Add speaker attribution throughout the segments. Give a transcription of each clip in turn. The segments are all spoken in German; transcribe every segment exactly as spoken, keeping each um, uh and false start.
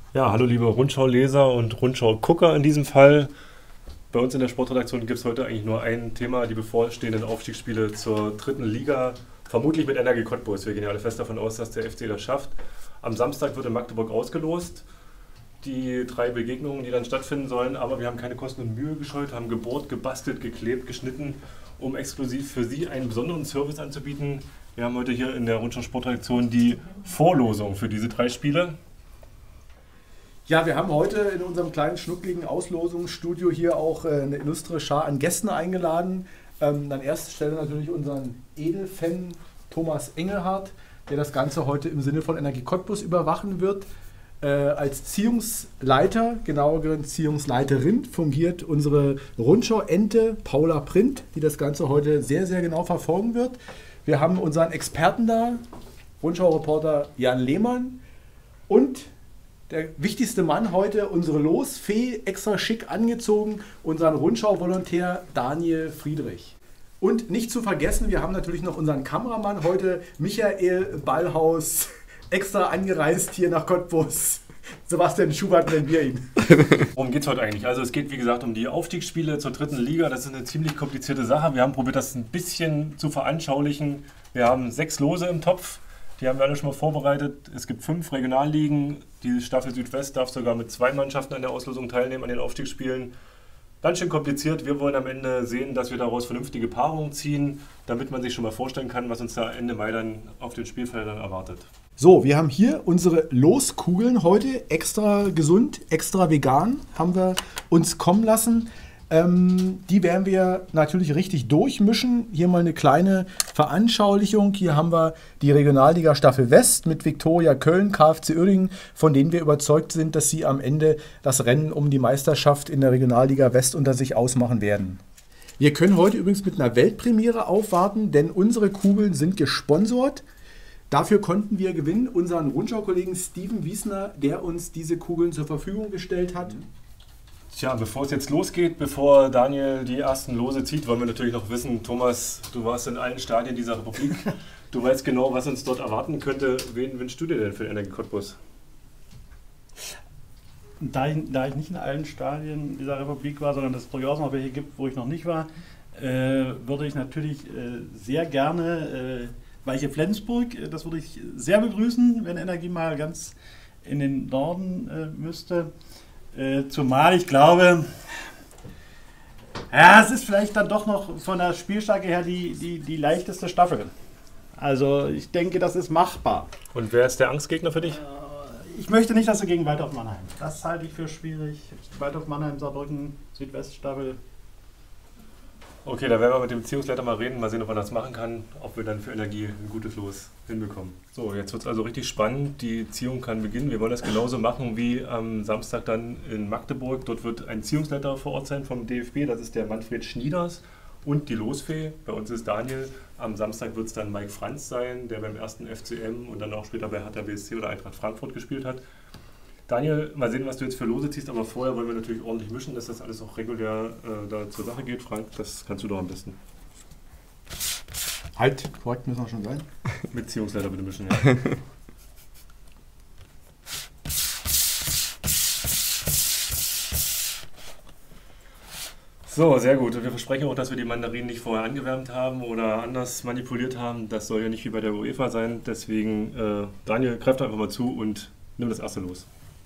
Speaker 1: Ja, hallo liebe Rundschau-Leser und Rundschau-Gucker in diesem Fall. Bei uns in der Sportredaktion gibt es heute eigentlich nur ein Thema, die bevorstehenden Aufstiegsspiele zur dritten Liga, vermutlich mit Energie Cottbus. Wir gehen ja alle fest davon aus, dass der F C das schafft. Am Samstag wird in Magdeburg ausgelost, die drei Begegnungen, die dann stattfinden sollen, aber wir haben keine Kosten und Mühe gescheut, haben gebohrt, gebastelt, geklebt, geschnitten, um exklusiv für Sie einen besonderen Service anzubieten. Wir haben heute hier in der Rundschau Sportredaktion die Vorlosung für diese drei Spiele.
Speaker 2: Ja, wir haben heute in unserem kleinen schnuckligen Auslosungsstudio hier auch äh, eine illustre Schar an Gästen eingeladen. Ähm, an erster Stelle natürlich unseren Edelfan Thomas Engelhardt, der das Ganze heute im Sinne von Energie Cottbus überwachen wird. Äh, als Ziehungsleiter, genauer gesagt Ziehungsleiterin, fungiert unsere Rundschau-Ente Paula Print, die das Ganze heute sehr, sehr genau verfolgen wird. Wir haben unseren Experten da, Rundschau-Reporter Jan Lehmann und der wichtigste Mann heute, unsere Losfee, extra schick angezogen, unseren Rundschau-Volontär Daniel Friedrich. Und nicht zu vergessen, wir haben natürlich noch unseren Kameramann heute, Michael Ballhaus, extra angereist hier nach Cottbus. Sebastian Schubert nennen wir ihn.
Speaker 1: Worum geht es heute eigentlich? Also es geht wie gesagt um die Aufstiegsspiele zur dritten Liga. Das ist eine ziemlich komplizierte Sache. Wir haben probiert, das ein bisschen zu veranschaulichen. Wir haben sechs Lose im Topf. Die haben wir alle schon mal vorbereitet. Es gibt fünf Regionalligen. Die Staffel Südwest darf sogar mit zwei Mannschaften an der Auslosung teilnehmen, an den Aufstiegsspielen. Ganz schön kompliziert. Wir wollen am Ende sehen, dass wir daraus vernünftige Paarungen ziehen, damit man sich schon mal vorstellen kann, was uns da Ende Mai dann auf den Spielfeldern erwartet.
Speaker 2: So, wir haben hier unsere Loskugeln heute, extra gesund, extra vegan, haben wir uns kommen lassen. Ähm, die werden wir natürlich richtig durchmischen. Hier mal eine kleine Veranschaulichung. Hier haben wir die Regionalliga Staffel West mit Viktoria Köln, K F C Uerdingen, von denen wir überzeugt sind, dass sie am Ende das Rennen um die Meisterschaft in der Regionalliga West unter sich ausmachen werden. Wir können heute übrigens mit einer Weltpremiere aufwarten, denn unsere Kugeln sind gesponsert. Dafür konnten wir gewinnen unseren Rundschau-Kollegen Steven Wiesner, der uns diese Kugeln zur Verfügung gestellt hat.
Speaker 1: Tja, bevor es jetzt losgeht, bevor Daniel die ersten Lose zieht, wollen wir natürlich noch wissen, Thomas, du warst in allen Stadien dieser Republik. Du weißt genau, was uns dort erwarten könnte. Wen wünschst du dir denn für den Energie Cottbus?
Speaker 3: Da ich, da ich nicht in allen Stadien dieser Republik war, sondern es durchaus noch welche gibt, wo ich noch nicht war, äh, würde ich natürlich äh, sehr gerne äh, Weiche Flensburg, äh, das würde ich sehr begrüßen, wenn Energie mal ganz in den Norden äh, müsste. Äh, zumal ich glaube, ja, es ist vielleicht dann doch noch von der Spielstärke her die, die, die leichteste Staffel. Also ich denke, das ist machbar.
Speaker 1: Und wer ist der Angstgegner für dich?
Speaker 3: Äh, ich möchte nicht, dass sie gegen Waldorf Mannheim. Das halte ich für schwierig. Waldorf Mannheim, Saarbrücken, Südweststaffel.
Speaker 1: Okay, da werden wir mit dem Beziehungsleiter mal reden, mal sehen, ob er das machen kann, ob wir dann für Energie ein gutes Los hinbekommen. So, jetzt wird es also richtig spannend. Die Ziehung kann beginnen. Wir wollen das genauso machen wie am Samstag dann in Magdeburg. Dort wird ein Ziehungsleiter vor Ort sein vom D F B, das ist der Manfred Schnieders und die Losfee. Bei uns ist Daniel. Am Samstag wird es dann Mike Franz sein, der beim ersten F C M und dann auch später bei Hertha B S C oder Eintracht Frankfurt gespielt hat. Daniel, mal sehen, was du jetzt für Lose ziehst, aber vorher wollen wir natürlich ordentlich mischen, dass das alles auch regulär äh, da zur Sache geht. Frank, das kannst du doch am besten.
Speaker 2: Halt, korrekt müssen wir schon sein.
Speaker 1: Beziehungsleiter bitte mischen, ja. So, sehr gut. Und wir versprechen auch, dass wir die Mandarinen nicht vorher angewärmt haben oder anders manipuliert haben. Das soll ja nicht wie bei der UEFA sein. Deswegen, äh, Daniel, greif da einfach mal zu und nimm das erste Los.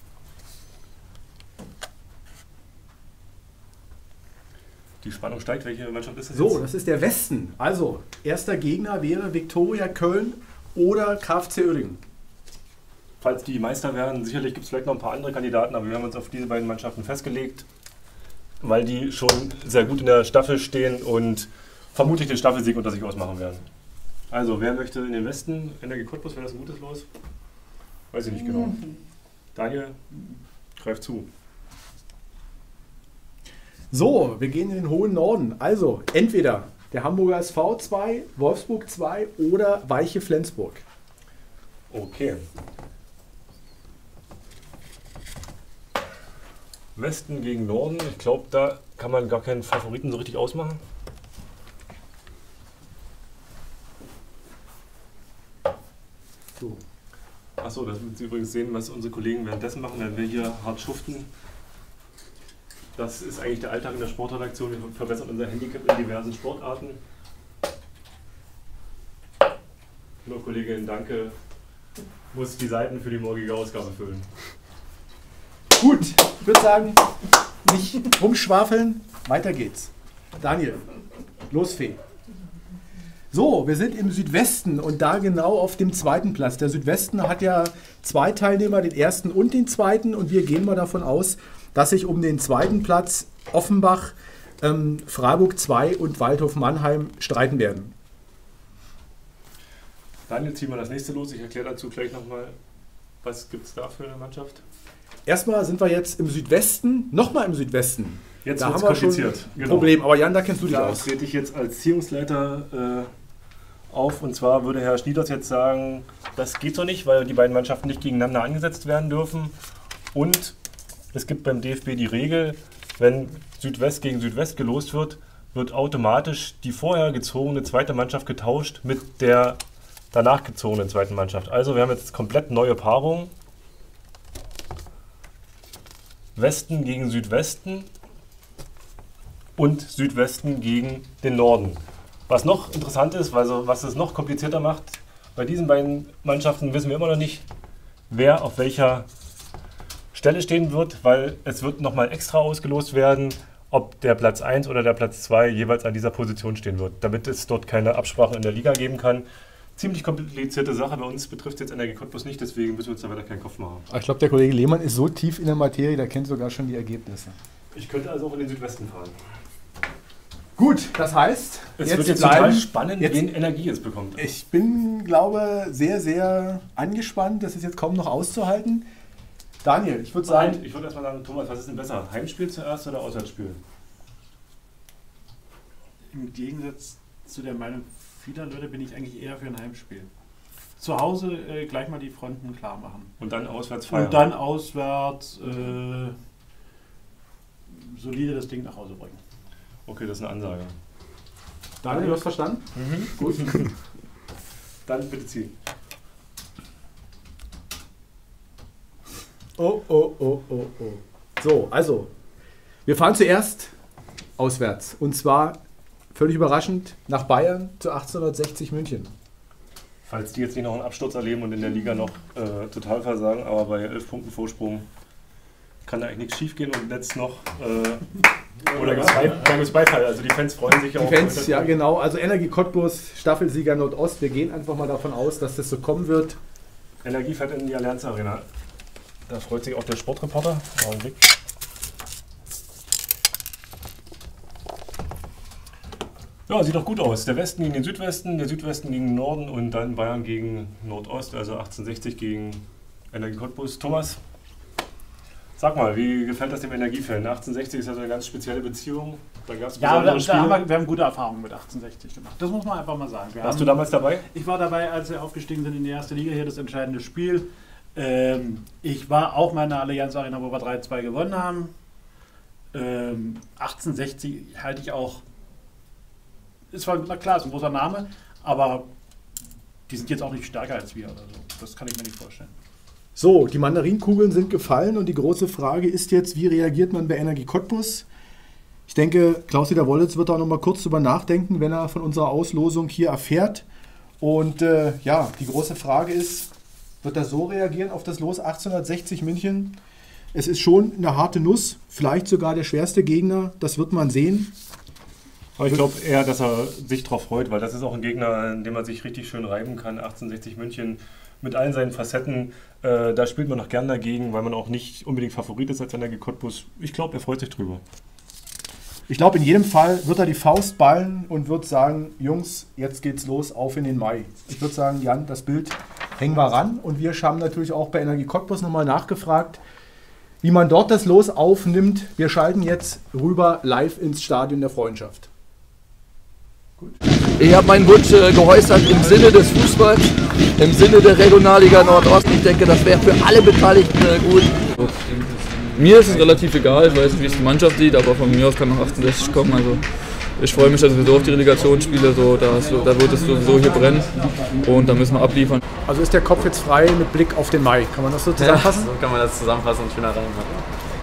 Speaker 1: Die Spannung steigt. Welche Mannschaft ist das
Speaker 2: So,
Speaker 1: jetzt?
Speaker 2: das ist der Westen. Also, erster Gegner wäre Viktoria Köln oder K F C Uerdingen.
Speaker 1: Falls die Meister werden, sicherlich gibt es vielleicht noch ein paar andere Kandidaten, aber wir haben uns auf diese beiden Mannschaften festgelegt, weil die schon sehr gut in der Staffel stehen und vermutlich den Staffelsieg unter sich ausmachen werden. Also, wer möchte in den Westen? Energie Cottbus, wäre das ein gutes Los? Weiß ich nicht genau. Mhm. Daniel, greif zu.
Speaker 2: So, wir gehen in den hohen Norden. Also, entweder der Hamburger S V zwei, Wolfsburg zwei oder Weiche Flensburg.
Speaker 1: Okay. Westen gegen Norden. Ich glaube, da kann man gar keinen Favoriten so richtig ausmachen.
Speaker 2: So.
Speaker 1: Achso, das müssen Sie übrigens sehen, was unsere Kollegen währenddessen machen, wenn wir hier hart schuften. Das ist eigentlich der Alltag in der Sportredaktion. Wir verbessern unser Handicap in diversen Sportarten. Nur Kollegin Danke muss die Seiten für die morgige Ausgabe füllen.
Speaker 2: Gut, ich würde sagen, nicht rumschwafeln, weiter geht's. Daniel, los Fee. So, wir sind im Südwesten und da genau auf dem zweiten Platz. Der Südwesten hat ja zwei Teilnehmer, den ersten und den zweiten. Und wir gehen mal davon aus, dass sich um den zweiten Platz Offenbach, ähm, Freiburg zwei und Waldhof Mannheim streiten werden.
Speaker 1: Daniel, ziehen wir das nächste los. Ich erkläre dazu gleich nochmal, was gibt es da für eine Mannschaft.
Speaker 2: Erstmal sind wir jetzt im Südwesten, nochmal im Südwesten.
Speaker 1: Jetzt
Speaker 2: da
Speaker 1: wird
Speaker 2: haben
Speaker 1: es
Speaker 2: wir schon
Speaker 1: kompliziert.
Speaker 2: ein Problem. Aber Jan, da kennst du dich
Speaker 1: Da
Speaker 2: aus.
Speaker 1: trete ich jetzt als Ziehungsleiter äh, auf. Und zwar würde Herr Schnieders jetzt sagen, das geht so nicht, weil die beiden Mannschaften nicht gegeneinander angesetzt werden dürfen. Und es gibt beim D F B die Regel, wenn Südwest gegen Südwest gelost wird, wird automatisch die vorher gezogene zweite Mannschaft getauscht mit der danach gezogenen zweiten Mannschaft. Also wir haben jetzt komplett neue Paarungen. Westen gegen Südwesten und Südwesten gegen den Norden. Was noch interessant ist, also was es noch komplizierter macht, bei diesen beiden Mannschaften wissen wir immer noch nicht, wer auf welcher Stelle stehen wird, weil es wird nochmal extra ausgelost werden, ob der Platz eins oder der Platz zwei jeweils an dieser Position stehen wird, damit es dort keine Absprachen in der Liga geben kann. Ziemlich komplizierte Sache, bei uns betrifft jetzt Energie Cottbus nicht, deswegen müssen wir uns da weiter keinen Kopf machen.
Speaker 2: Ich glaube, der Kollege Lehmann ist so tief in der Materie, der kennt sogar schon die Ergebnisse.
Speaker 1: Ich könnte also auch in den Südwesten fahren.
Speaker 2: Gut, das heißt,
Speaker 1: es
Speaker 2: jetzt
Speaker 1: wird jetzt
Speaker 2: bleiben,
Speaker 1: total spannend,
Speaker 2: jetzt,
Speaker 1: wen Energie jetzt bekommt.
Speaker 2: Ich bin, glaube sehr, sehr angespannt. Das ist jetzt kaum noch auszuhalten. Daniel, ich würde sagen...
Speaker 1: Ich würde erstmal sagen, Thomas, was ist denn besser? Heimspiel zuerst oder Auswärtsspiel?
Speaker 3: Im Gegensatz zu der Meinung vieler Leute bin ich eigentlich eher für ein Heimspiel. Zu Hause äh, gleich mal die Fronten klar machen.
Speaker 1: Und dann auswärts feiern.
Speaker 3: Und dann auswärts äh, solide das Ding nach Hause bringen.
Speaker 1: Okay, das ist eine Ansage.
Speaker 2: Daniel, du hast verstanden?
Speaker 1: Mhm. Gut. Dann bitte ziehen.
Speaker 2: Oh, oh, oh, oh, oh. So, also, wir fahren zuerst auswärts. Und zwar, völlig überraschend, nach Bayern zu achtzehnhundertsechzig München.
Speaker 1: Falls die jetzt nicht noch einen Absturz erleben und in der Liga noch äh, total versagen, aber bei elf Punkten Vorsprung kann da eigentlich nichts schief gehen und jetzt noch... Äh, oder gibt es Beifall, also die Fans freuen sich
Speaker 2: die
Speaker 1: auch.
Speaker 2: Die Fans, ja genau, also Energie Cottbus, Staffelsieger Nordost, wir gehen einfach mal davon aus, dass das so kommen wird.
Speaker 1: Energie fährt in die Allianz Arena. Da freut sich auch der Sportreporter. Augenblick. Ja, sieht doch gut aus. Der Westen gegen den Südwesten, der Südwesten gegen den Norden und dann Bayern gegen Nordost, also achtzehnhundertsechzig gegen Energie Cottbus. Thomas, sag mal, wie gefällt das dem Energiefan? achtzehnhundertsechzig ist ja so eine ganz spezielle Beziehung. Da gab's
Speaker 3: ja, da,
Speaker 1: Spiele.
Speaker 3: da haben wir, wir haben gute Erfahrungen mit achtzehnhundertsechzig gemacht. Das muss man einfach mal sagen. Wir
Speaker 1: Warst
Speaker 3: haben,
Speaker 1: du damals dabei?
Speaker 3: Ich war dabei, als wir aufgestiegen sind in die erste Liga, hier das entscheidende Spiel. Ähm, ich war auch mal in der Allianz Arena, wo wir drei zwei gewonnen haben. Ähm, achtzehnhundertsechzig halte ich auch, ist zwar, na klar, ist ein großer Name, aber die sind jetzt auch nicht stärker als wir oder so. Das kann ich mir nicht vorstellen.
Speaker 2: So, die Mandarinkugeln sind gefallen und die große Frage ist jetzt, wie reagiert man bei Energie Cottbus? Ich denke, Klaus-Dieter Wollitz wird da noch mal kurz drüber nachdenken, wenn er von unserer Auslosung hier erfährt. Und äh, ja, die große Frage ist, wird er so reagieren auf das Los achtzehnhundertsechzig München? Es ist schon eine harte Nuss, vielleicht sogar der schwerste Gegner, das wird man sehen.
Speaker 1: Aber ich glaube eher, dass er sich darauf freut, weil das ist auch ein Gegner, in dem man sich richtig schön reiben kann. achtzehnhundertsechzig München mit allen seinen Facetten, äh, da spielt man noch gern dagegen, weil man auch nicht unbedingt Favorit ist als Energie Cottbus. Ich glaube, er freut sich drüber.
Speaker 2: Ich glaube, in jedem Fall wird er die Faust ballen und wird sagen, Jungs, jetzt geht's los, auf in den Mai. Ich würde sagen, Jan, das Bild hängen wir ran. Und wir haben natürlich auch bei Energie Cottbus nochmal nachgefragt, wie man dort das Los aufnimmt. Wir schalten jetzt rüber live ins Stadion der Freundschaft. Gut.
Speaker 4: Ich habe meinen Wunsch äh, geäußert im Sinne des Fußballs, im Sinne der Regionalliga Nordost. Ich denke, das wäre für alle Beteiligten äh, gut.
Speaker 5: Mir ist es relativ egal, ich weiß nicht, wie es die Mannschaft sieht, aber von mir aus kann noch achtundsechzig kommen. Also
Speaker 4: ich freue mich ja sowieso auf die Relegationsspiele, so, da, so, da wird es sowieso hier brennen und da müssen wir abliefern.
Speaker 2: Also ist der Kopf jetzt frei mit Blick auf den Mai, kann man das so zusammenfassen?
Speaker 5: Ja, so kann man das zusammenfassen und schöner reinmachen.